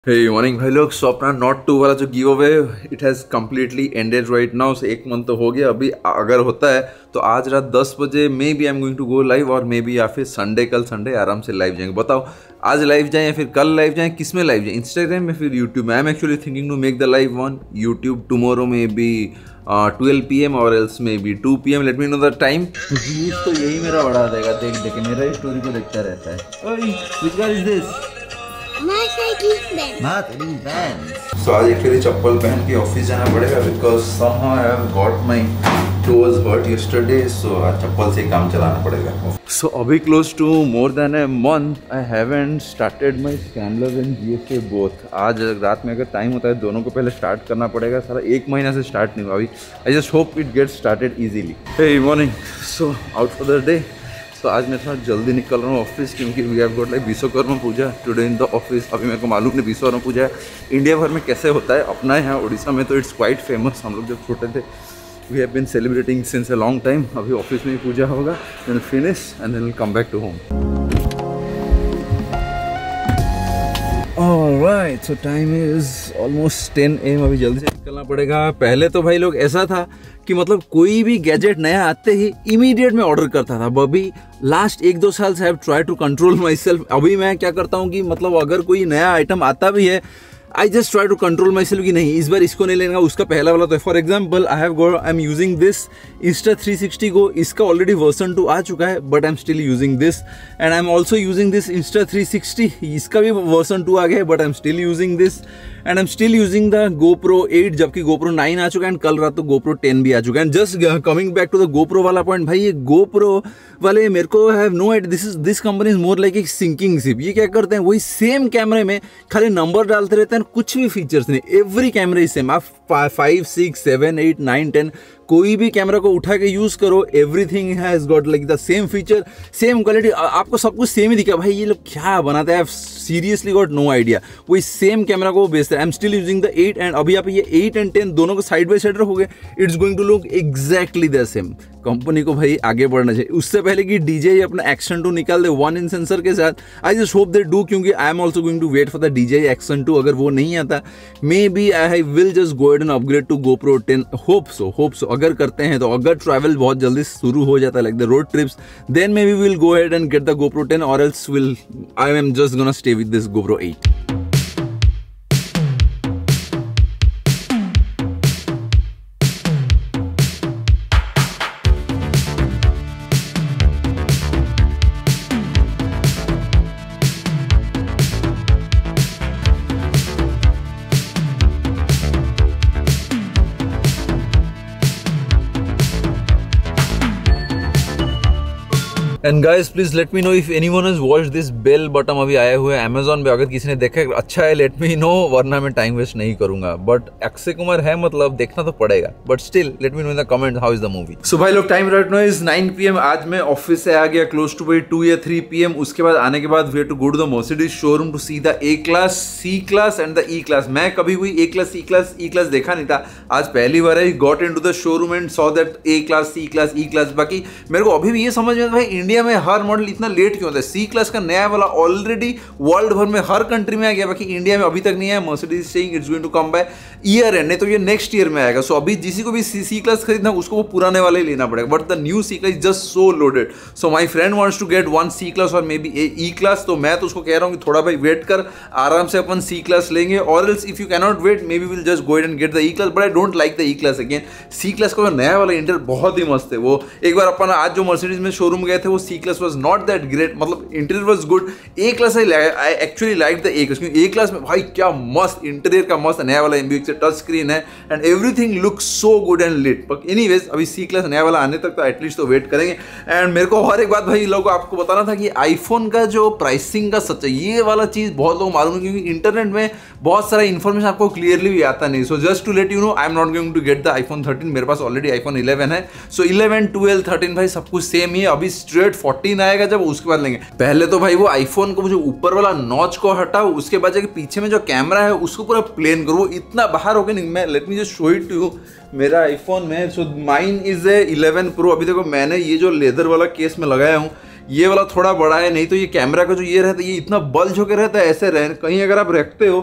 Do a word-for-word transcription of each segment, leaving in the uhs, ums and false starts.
हे morning भाई लोग। सो अपना नॉट टू वाला जो give away it has completely ended right now. से एक मंथ तो हो गया। अभी अगर होता है तो आज रात दस बजे maybe I am going to go live, और मे बी या फिर संडे, कल संडे आराम से लाइव जाएंगे। बताओ आज लाइव जाएं या फिर कल लाइव जाएं, किस में लाइव जाएं, इंस्टाग्राम में फिर यूट्यूब में। I am actually thinking to make the live on YouTube tomorrow maybe twelve P M और else maybe two P M. Let me know the time. Views तो यही मेरा बढ़ा देगा, देख देख मेरा ही स्टोरी को देखता रहता है। ओए which guy is this? So, आज एक्चुअली चप्पल पहन के ऑफिस जाना पड़ेगा because somehow I have got my toes hurt yesterday, so आज चप्पल से काम चलाना पड़ेगा। So अभी close to more than a month I haven't started my Scrambler and G S A both। आज रात में अगर टाइम होता है दोनों को पहले स्टार्ट करना पड़ेगा। सारा एक महीना से स्टार्ट नहीं हुआ अभी। I just hope it gets started easily। Hey morning, so out for the day। तो आज मैं थोड़ा जल्दी निकल रहा हूँ ऑफिस, क्योंकि we have got like Vishwakarma Puja today in the office. अभी मेरे को मालूम नहीं विश्वकर्मा पूजा इंडिया भर में कैसे होता है, अपना यहाँ उड़ीसा में तो इट्स क्वाइट फेमस। हम लोग जब छोटे थे we have been celebrating since a long time. अभी ऑफिस में ही पूजा होगा, then finish and then will come back to home. Alright, so time is almost ten A M. अभी जल्दी से निकलना पड़ेगा। पहले तो भाई लोग ऐसा था कि मतलब कोई भी गैजेट नया आते ही इमीडिएट में ऑर्डर करता था। अभी लास्ट एक दो साल से I have try to control my self. अभी मैं क्या करता हूँ कि मतलब अगर कोई नया आइटम आता भी है I just try to control my self कि नहीं इस बार इसको नहीं लेना, उसका पहला वाला तो है। For example I have go I am using this Insta three sixty को। इसका ऑलरेडी वर्सन टू आ चुका है but I am still using this, and I am also using this Insta three sixty. इसका भी वर्सन टू आ गया है but I am still using this, and I am still using the GoPro eight, जबकि GoPro nine आ चुका है, and कल रात तो गोप्रो टेन भी आ चुका है। And just coming back to the GoPro वाला पॉइंट, भाई ये गोप्रो वाले मेरे को have no idea. This is this company is more like एक सिंकिंग शिप। ये क्या करते हैं, वही सेम कैमरे में खाली नंबर डालते रहते हैं, कुछ भी फीचर्स नहीं। Every camera is same. आप five six seven eight nine ten कोई भी कैमरा को उठा के यूज करो, everything has got like the same feature, same quality, आपको सब कुछ सेम ही दिखा। भाई ये लोग क्या बनाते हैं, सीरियसली गॉट नो आइडिया। वही सेम कैमरा को बेचते हैं। I am still using the eight, and अभी आप ये एट एंड टेन दोनों को साइड बाय साइड रखोगे it's going to look exactly the same. Company को भाई आगे बढ़ना चाहिए। उससे पहले कि डीजे अपना एक्शन टू निकाल दे वन इन सेंसर के साथ, I just hope they do, क्योंकि I am also going to wait for the DJI action two. अगर वो नहीं आता maybe I will just go and upgrade to GoPro ten. Hope so hope so अगर करते हैं तो। अगर ट्रैवल बहुत जल्दी शुरू हो जाता है like the road trips, then maybe will go ahead and get the GoPro ten, और else will I am just gonna stay with this GoPro eight. And guys please let me know if anyone has watched this bell bottom. अभी आए हुए Amazon पे, अगर किसी ने देखा अच्छा है लेट मी नो, वरना मैं टाइम वेस्ट नहीं करूंगा। बट अक्षय कुमार है मतलब देखना तो पड़ेगा, but still let me know in the comment how is the movie. So भाई लोग time right now is nine P M. आज मैं ऑफिस से आ गया क्लोज टू भाई टू या थ्री पी एम। उसके बाद आने के बाद we have to go to the Mercedes showroom to see the A class, C class and the E class. मैं कभी हुई A class, C class, E class देखा नहीं था। आज पहली बार I got into the showroom and saw that A class, C class, E class. बाकी मेरे को अभी भी ये समझ में भाई इंडिया में हर मॉडल इतना लेट क्यों होता है। सी क्लास का नया वाला ऑलरेडी वर्ल्ड भर में हर कंट्री में आ गया, बाकी इंडिया में अभी तक नहीं आया। Mercedes saying it's going to come by year end, नहीं तो ये नेक्स्ट ईयर में आएगा। सो अभी जिसी को भी सी सी क्लास खरीदना उसको वो पुराने वाले ही लेना पड़ेगा, but the new C class just so loaded. So my friend wants to get one C class और मे बी ई क्लास, तो मैं तो उसको कह रहा हूँ कि थोड़ा भाई वेट कर, आराम से अपन सी क्लास लेंगे, और else if you can not wait maybe will just go and get the E class. But I don't like the E class again. C class का नया वाला इंटीरियर बहुत ही मस्त है। वो एक बार अपन आज जो मर्सिडीज में शोरूम गए थे वो C class was not that great, मतलब interior was good. A class I I actually like the A class, क्योंकि ए क्लास में भाई क्या मस्त इंटीरियर का मस्त नया वाला एमबीएक्स से टच स्क्रीन है and everything looks so good and lit. But anyways अभी सी क्लास नया वाला आने तक तो एटलीस्ट तो वेट करेंगे। एंड मेरे को और एक बात भाई लोगों को आपको बताना था कि आईफोन का जो प्राइसिंग का सच है ये वाला चीज बहुत लोग मालूम है, क्योंकि इंटरनेट में बहुत सारा इन्फॉर्मेशन आपको क्लियरली भी आता नहीं। So just to let you know I am not going to get the iPhone thirteen. मेरे पास ऑलरेडी आईफोन इलेवन है। सो इलेवन, ट्वेल्व, थर्टीन भाई सब कुछ सेम ही है। अभी स्ट्रेट फोर्टीन आएगा जब, उसके बाद लेंगे। पहले तो भाई वो आईफोन को जो ऊपर वाला नॉच को हटाओ, उसके बाद जाके पीछे में जो कैमरा है उसको पूरा प्लेन करो। इतना बाहर हो गया नहीं। मैं let me just show it to you मेरा आईफोन में। So mine is a eleven pro. अभी देखो मैंने ये जो लेदर वाला केस में लगाया हूँ ये वाला थोड़ा बड़ा है, नहीं तो ये कैमरा का जो ये रहता है ये इतना बल्ज होकर रहता है। ऐसे रह कहीं अगर आप रखते हो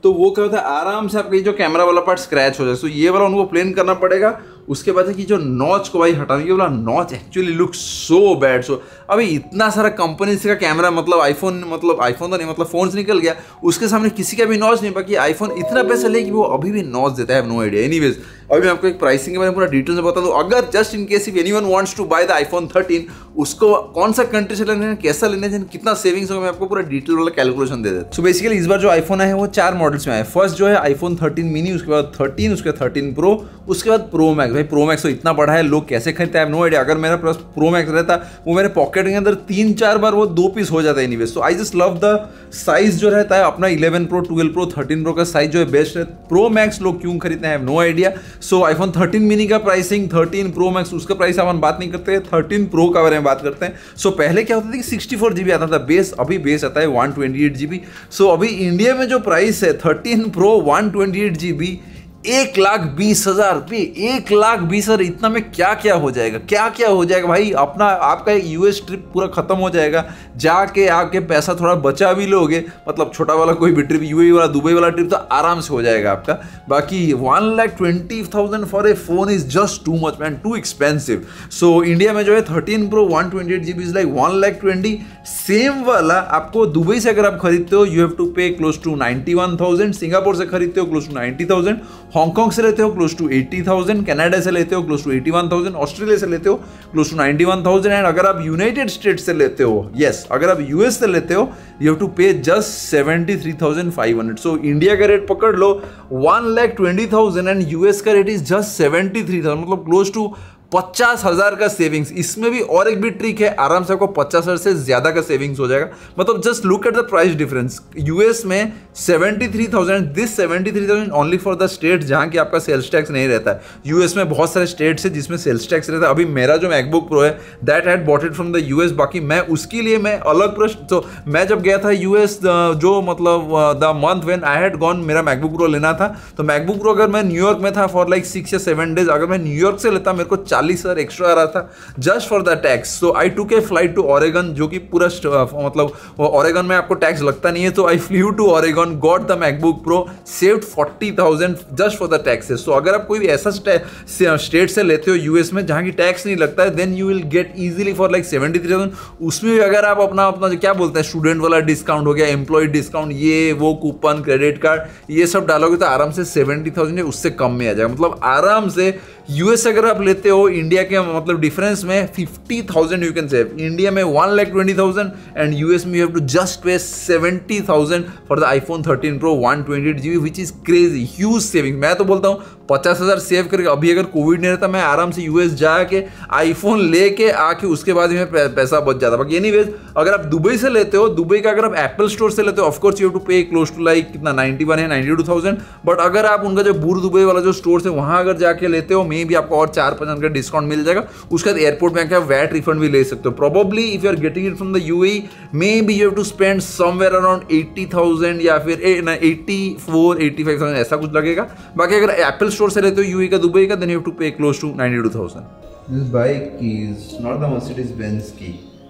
तो वो क्या होता है आराम से आपका जो कैमरा वाला पार्ट स्क्रैच हो जाए। तो ये वाला उनको प्लेन करना पड़ेगा। उसके बाद है कि जो नॉच को भाई हटाने वाला notch actually look so bad. So अभी इतना सारा कंपनी का कैमरा मतलब आईफोन मतलब आईफोन तो नहीं मतलब फोन से निकल गया, उसके सामने किसी का भी नॉच नहीं। बाकी आईफोन इतना पैसा ले कि वो अभी भी नॉच देता है, नो आइडिया। एनीवेज अभी मैं आपको एक प्राइसिंग के बारे में पूरा डिटेल से बता दूं। अगर just in case if anyone wants to buy the iPhone thirteen, उसको कौन सा कंट्री से लेना है, कैसा लेना है, कितना सेविंग्स होगा, मैं आपको पूरा डिटेल वाला कैलकुलेशन दे देता हूं। सो बेसिकली इस बार जो आईफोन है वो चार मॉडल्स में आया। फर्स्ट जो है आईफोन थर्टीन मिनी, उसके बाद थर्टीन, उसके बाद थर्टीन प्रो, उसके बाद प्रो मैक्स। भाई प्रो मैक्स तो इतना बड़ा है, लोग कैसे खरीदते हैं, नो आइडिया। अगर मेरा पास प्रो मैक्स रहता वो मेरे पॉकेट के अंदर तीन चार बार वो दो पीस हो जाता है। Anyways so I just love the size जो रहता है अपना eleven pro, twelve pro, thirteen pro का साइज जो है बेस्ट है। प्रो मैक्स लोग क्यों खरीदते हैं, no idea. So iPhone thirteen mini का प्राइसिंग, थर्टीन प्रो मैक्स उसका प्राइस अपन बात नहीं करते, थर्टीन प्रो का बारे में बात करते हैं। सो so, पहले क्या होता था कि सिक्सटी फोर जीबी आता था बेस, अभी बेस आता है one twenty eight GB. So अभी इंडिया में जो प्राइस है thirteen pro one twenty eight GB एक लाख बीस हजार रुपये, एक लाख बीस हजार। इतना में क्या क्या हो जाएगा, क्या क्या हो जाएगा भाई। अपना आपका यूएस ट्रिप पूरा खत्म हो जाएगा, जाके आके पैसा थोड़ा बचा भी लोगे, मतलब छोटा वाला कोई भी ट्रिप, यूएई वाला, दुबई वाला ट्रिप तो आराम से हो जाएगा आपका। बाकी one lakh twenty thousand for a phone is just too much man, too expensive. So India में जो है thirteen pro one twenty eight GB is like one lakh twenty. Same वाला आपको दुबई से अगर आप खरीदते हो, you have to pay close to ninety one thousand, Singapore से खरीदते हो close to ninety thousand, Hong Kong से लेते हो close to eighty thousand, Canada से लेते हो close to eighty one thousand, Australia से लेते हो close to ninety one thousand, and अगर आप यूनाइटेड स्टेट्स से लेते हो, यस अगर आप यूएस से लेते हो, you have to pay just seventy three thousand five hundred. So India का रेट पकड़ लो one lakh twenty thousand and US का rate is just seventy three thousand, मतलब क्लोज टू पचास हजार का सेविंग्स। इसमें भी और एक भी ट्रिक है, आराम से आपको पचास हजार से ज्यादा का सेविंग्स हो जाएगा। मतलब just look at the price difference. US में seventy three thousand, this seventy three thousand only for the state जहां की आपका सेल्स टैक्स नहीं रहता है। यूएस में बहुत सारे स्टेट्स है जिसमें सेल्स टैक्स रहता है। अभी मेरा जो मैकबुक प्रो है that had bought it from the US, बाकी मैं उसके लिए मैं अलग प्रश्न। तो मैं जब गया था यूएस, जो मतलब the month when I had gone मेरा मैकबुक प्रो लेना था, तो मैकबुक प्रो अगर मैं न्यूयॉर्क में था फॉर लाइक सिक्स या सेवन डेज, अगर मैं न्यूयॉर्क से लेता मेरे को चालीस हजार एक्स्ट्रा आ रहा था just for the tax. So I took a flight to Oregon, जो कि पूरा मतलब ऑरेगन में आपको टैक्स लगता नहीं है। तो I flew to Oregon, got the MacBook pro, saved forty thousand just for the taxes. So अगर आप कोई भी ऐसा स्टेट से लेते हो यूएस में जहां की टैक्स नहीं लगता है, then you will get easily for like seventy three thousand. उसमें भी अगर आप अपना अपना जो क्या बोलते हैं स्टूडेंट वाला डिस्काउंट हो गया, एम्प्लॉय डिस्काउंट, ये वो कूपन, क्रेडिट कार्ड, ये सब डालोगे तो आराम से सेवेंटी थाउजेंड उससे कम में आ जाएगा। मतलब आराम से यूएस अगर आप लेते हो इंडिया के मतलब डिफरेंस में fifty thousand you can save. India में one lakh twenty thousand and US में you have to just pay seventy thousand for the iPhone thirteen pro one twenty eight GB, which is crazy, huge saving. मैं तो बोलता हूँ पचास हजार save करके, अभी अगर कोविड नहीं रहता मैं आराम से यूएस जाके आईफोन लेके आके उसके बाद में पैसा बच जाता। बाकी एनीवेज अगर आप दुबई से लेते हो, दुबई का अगर आप एप्पल स्टोर से लेते हो, of course you have to pay close to like कितना नाइन्टी वन है, नाइन्टी टू थाउजेंड। बट अगर आप उनका जो बूर दुबई वाला जो स्टोर है वहां अगर जाके लेते हो, मे भी आपको और चार परसेंट का डिस्काउंट मिल जाएगा। उसके बाद एयरपोर्ट में आके आप वैट रिफंड भी ले सकते हो। Probably if you are getting it from the UAE, maybe you have to spend somewhere around eighty thousand या फिर eighty four eighty five thousand ऐसा कुछ लगेगा। बाकी अगर एप्पल स्टोर से लेते हो यूएई का, दुबई का, then you have to pay close to ninety two thousand. This bike is not the Mercedes Benz key.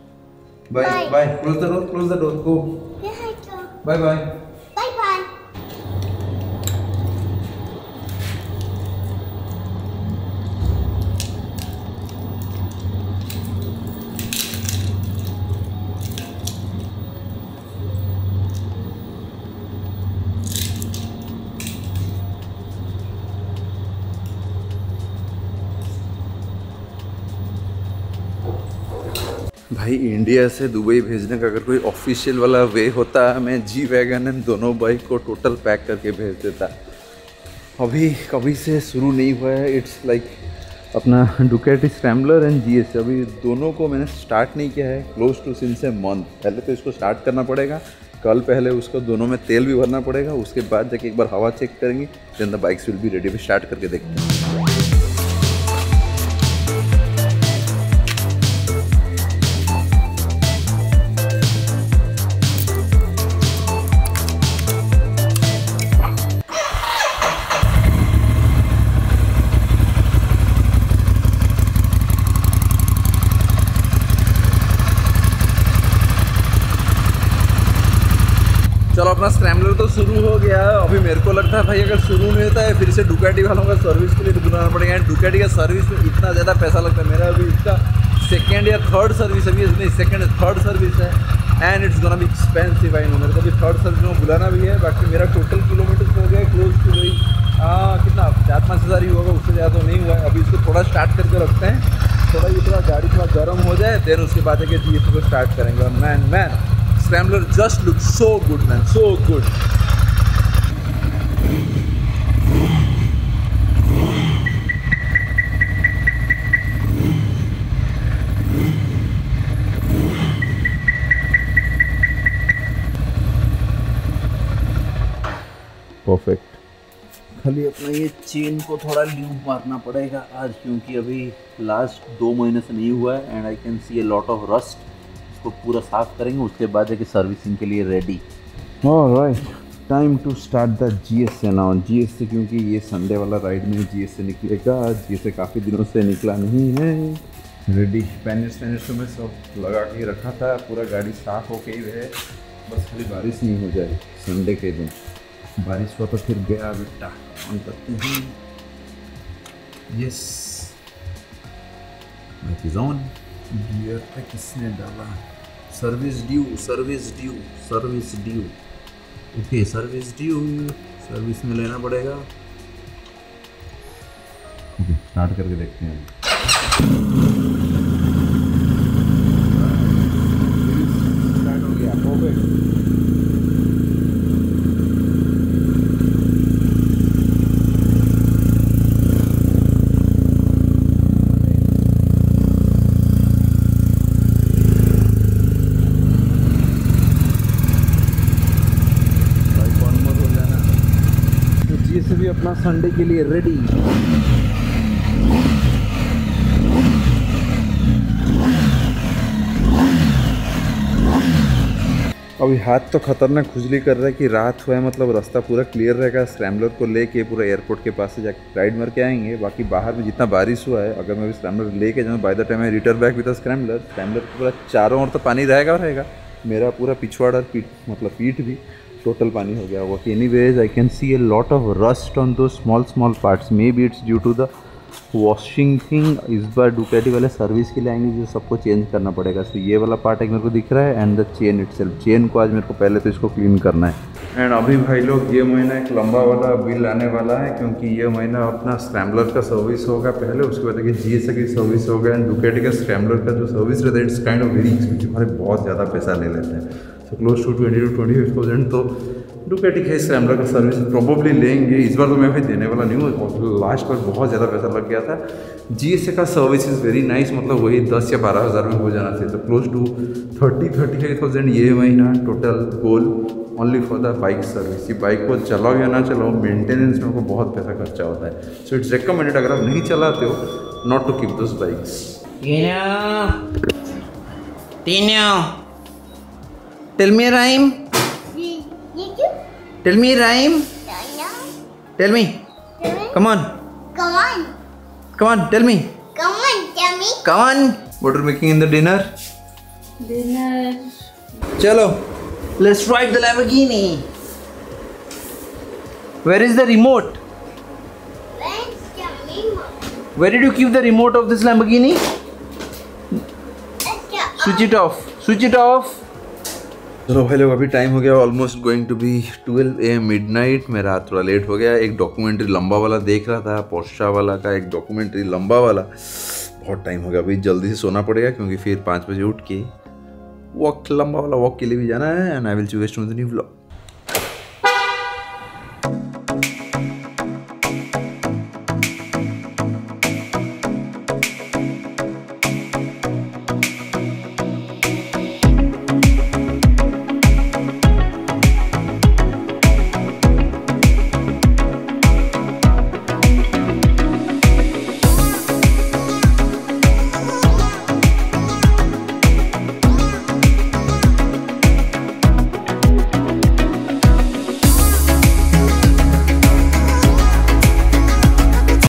Bye. Bye. Bye. Close the door. Close the door. Go. Yeah, I go. Bye bye. Bye bye. भाई India से Dubai भेजने का अगर कोई official वाला way होता, मैं G wagon and दोनों बाइक को टोटल पैक करके भेज देता। अभी कभी से शुरू नहीं हुआ है। इट्स लाइक like अपना डुकेटी स्क्रैम्बलर एंड जीएस, अभी दोनों को मैंने स्टार्ट नहीं किया है close to since a month. पहले तो इसको स्टार्ट करना पड़ेगा, कल पहले उसको दोनों में तेल भी भरना पड़ेगा, उसके बाद जाके एक बार हवा चेक करेंगे, then the bikes will be ready. भी स्टार्ट करके देखते हैं। चलो अपना स्क्रैम्बलर तो शुरू हो गया। अभी मेरे को लगता है भाई अगर शुरू नहीं होता है फिर से डुकाटी वालों का सर्विस के लिए बुलाना पड़ेगा। एंड डुकाटी का सर्विस में इतना ज़्यादा पैसा लगता है। मेरा अभी इसका सेकेंड या थर्ड सर्विस अभी नहीं सेकेंड थर्ड सर्विस है and it's gonna be expensive. I know मेरे को अभी थर्ड सर्विस में बुलाना भी है। बाकी मेरा टोटल किलोमीटर हो गया क्लोज टू वही हाँ कितना चार पाँच हज़ार ही होगा, उससे ज़्यादा तो नहीं हुआ है। अभी इसको थोड़ा स्टार्ट करके रखते हैं, थोड़ा ये थोड़ा गाड़ी थोड़ा गर्म हो जाए देन उसके बाद है जी को स्टार्ट करेंगे। और man man scrambler just look so good man, so good. Perfect. खाली अपना ये चेन को थोड़ा ल्यूब मारना पड़ेगा आज, क्योंकि अभी लास्ट दो महीने से नहीं हुआ है and I can see a lot of rust. इसको पूरा साफ करेंगे, उसके बाद है कि सर्विसिंग के लिए ready. Alright, time to start the GSA now. GSA क्योंकि ये संडे वाला राइड में जीएसए निकलेगा। जीएसए काफ़ी दिनों से निकला नहीं है। रेडी पैनिस वैनिस तो मैं सब लगा के रखा था, पूरा गाड़ी साफ हो के ही है, बस खाली बारिश नहीं हो जाए संडे के दिन। बारिश हुआ तो फिर गया बेटा। ऑन करते हैं, yes bike is on. Gear पे किसने डाला? Service due, service due, service due. Okay service due, service में लेना पड़ेगा। ओके स्टार्ट करके देखते हैं। स्टार्ट हो गया, परफेक्ट। जीएसए भी अपना संडे के लिए रेडी। अभी हाथ तो खतरनाक खुजली कर रहा है कि रात हुआ है, मतलब रास्ता पूरा क्लियर रहेगा। स्क्रैम्बलर को लेके पूरा एयरपोर्ट के पास से जाके राइड मार के आएंगे। बाकी बाहर में जितना बारिश हुआ है, अगर मैं भी स्क्रैम्बलर लेके जाऊँ by the time I return back with scrambler, scrambler पूरा चारों ओर तो पानी रहेगा रहेगा मेरा पूरा पिछवाड़ा पीठ मतलब पीठ भी टोटल पानी हो गया होगा। Anyways I can see a lot of rust on दो small small parts. May be it's due to the washing thing. इस बार डुकाटी वाले सर्विस के लिए आएंगे जो सबको चेंज करना पड़ेगा। सो ये वाला पार्ट एक मेरे को दिख रहा है and the chain itself. Chain को आज मेरे को पहले तो इसको क्लीन करना है। एंड अभी भाई लोग ये महीना एक लंबा वाला बिल आने वाला है, क्योंकि ये महीना अपना स्क्रैम्बलर का सर्विस होगा पहले, उसके बाद कि जीएसए की सर्विस होगा। एंड डुकाटी का स्क्रैम्बलर का जो सर्विस रहता है it's kind of very expensive, हमारे बहुत ज़्यादा पैसा ले लेते हैं। So close to twenty to twenty five thousand तो डुकाटी के स्क्रैम्बलर का सर्विस प्रोबेबली लेंगे। इस बार तो मैं भाई देने वाला नहीं हूँ, लास्ट बार बहुत ज़्यादा पैसा लग गया था। जीएसए का सर्विस इज़ वेरी नाइस, मतलब वही दस या बारह हज़ार में हो जाना चाहिए। तो close to thirty thirty five thousand ये महीना total goal only for the bike service. ये बाइक को चलाओ या ना चलाओ, मेंटेनेंस में आपको बहुत पैसा खर्चा होता है। सो इट्स रिकमेंडेड अगर आप नहीं चलाते हो not to keep those bikes. Tell me rhyme, tell me rhyme, tell me, come on, Come on. come on, tell me, Come on, tell me. come on. What are you making in the dinner? Dinner. Chalo, let's ride the Lamborghini. Where is the remote? Where's the remote? Where did you keep the remote of this Lamborghini? Let's go. Switch it off. Switch it off. चलो भाई लोग अभी time हो गया almost going to be twelve A M midnight. मेरा हाथ थोड़ा late हो गया। एक डॉक्यूमेंट्री लंबा वाला देख रहा था, पोर्शा वाला का एक डॉक्यूमेंट्री लंबा वाला। बहुत टाइम हो गया, अभी जल्दी से सोना पड़ेगा क्योंकि फिर पाँच बजे उठ के वॉक लंबा वाला वॉक के लिए भी जाना है। And I will see you guys to the new vlog.